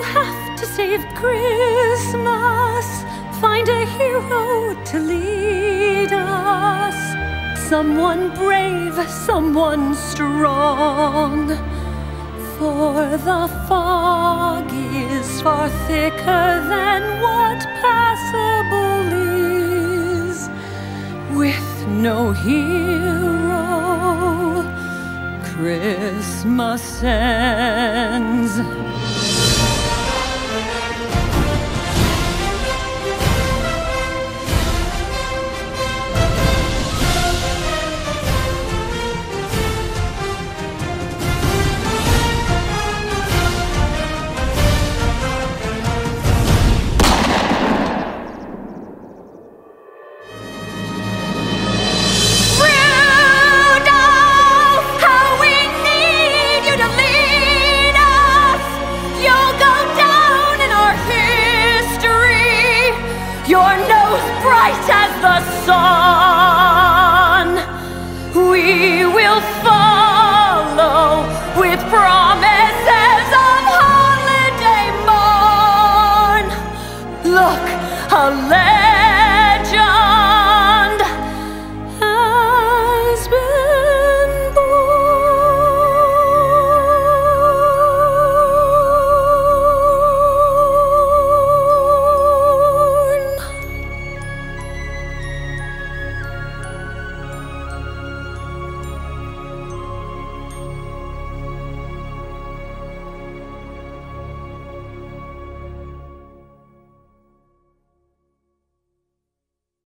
have to save Christmas, find a hero to lead us. Someone brave, someone strong, for the fog is far thicker than what passable is. With no hero, Christmas ends. Your nose bright as the sun, we will follow with promises of holiday morn. Look, a